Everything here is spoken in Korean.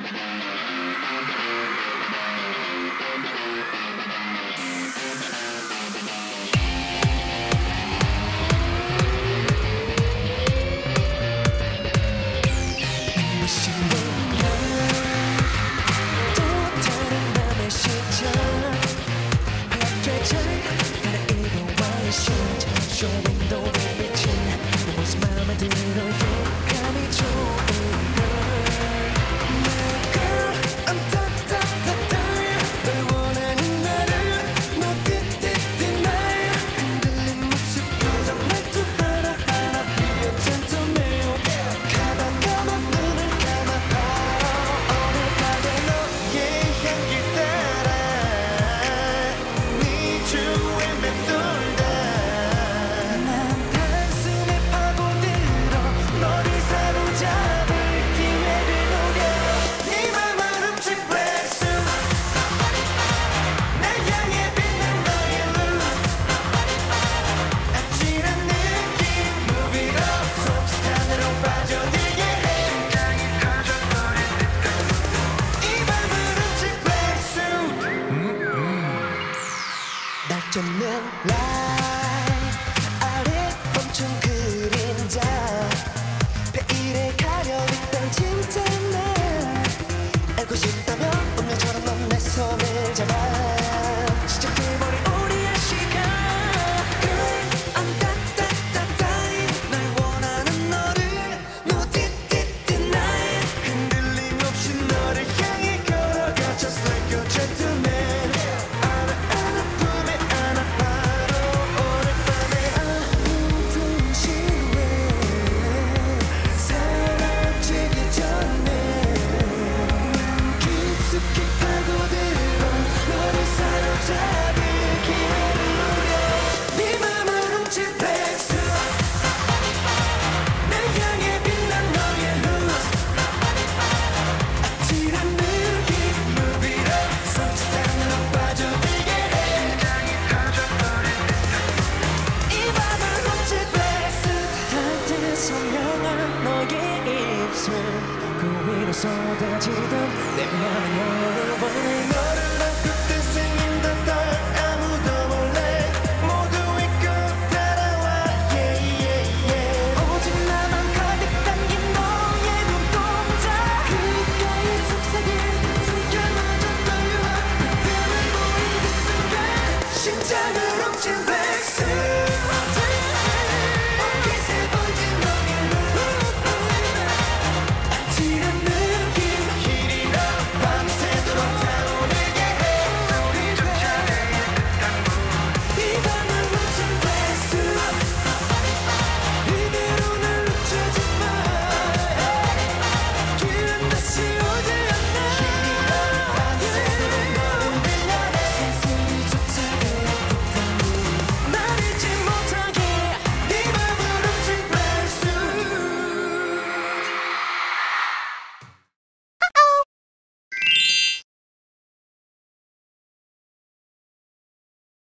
젖는 라인 아래 멈춘 그림자 베일에 가려있던 진짜 날 알고 싶다면 운명처럼 넌 내 손을 잡아 시작해버린 우리의 시간 Girl I'm that 날 원하는 너를 No deny 흔들림 없이 너를 향해 걸어가 Just like a gentleman 그 위로 쏟아지던 내 맘은 여러분의 너를